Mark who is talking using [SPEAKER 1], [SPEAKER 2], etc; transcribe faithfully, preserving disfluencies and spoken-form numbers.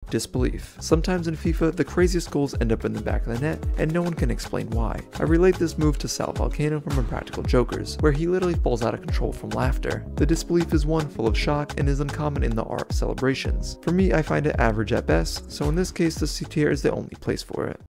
[SPEAKER 1] disbelief. Sometimes in FIFA, the craziest goals end up in the back of the net, and no one can explain why. I relate this move to Sal Valcano from Impractical Jokers, where he literally falls out of control from laughter. The disbelief is one full of shock and is uncommon in the art of celebrations. For me, I find it average at best, so in this case the C tier is the only place for it.